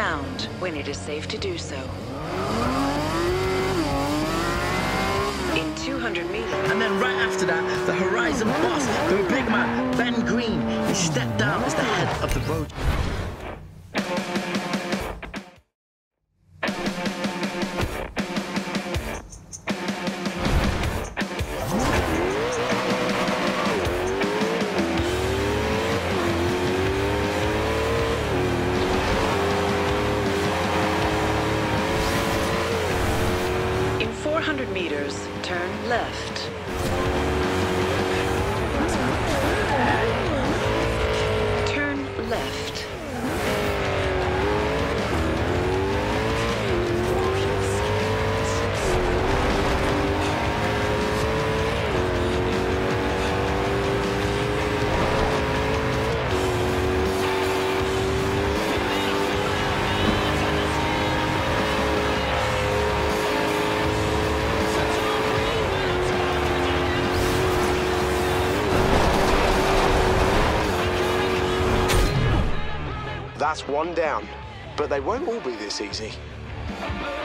around when it is safe to do so. In 200 meters... And then right after that, the Horizon boss, the big man, Ben Green, he stepped down as the head of the road. In 400 meters, turn left. Turn left. That's one down, but they won't all be this easy.